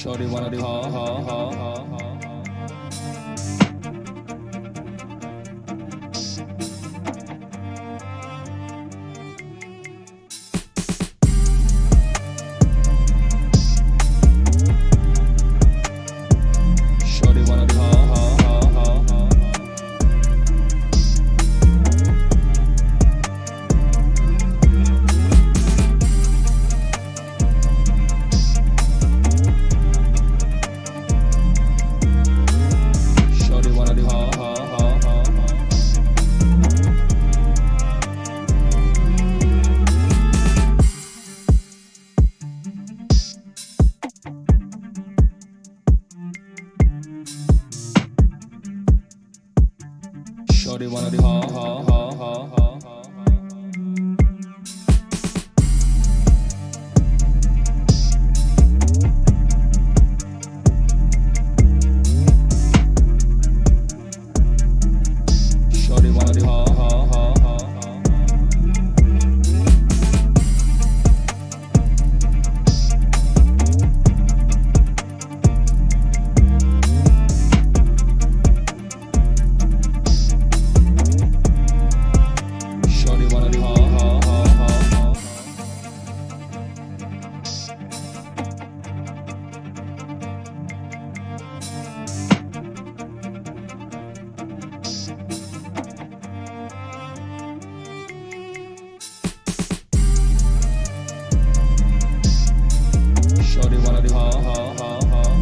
Shorty wanna do ha ha ha ha ha. Shorty wanna do ha ha ha ha ha. Shorty wanna do ha ha ha ha ha. Shorty wanna do ha ha ha ha ha. Shorty wanna do ha ha ha ha ha. Shorty wanna do ha ha ha ha ha. Shorty wanna do ha ha ha ha.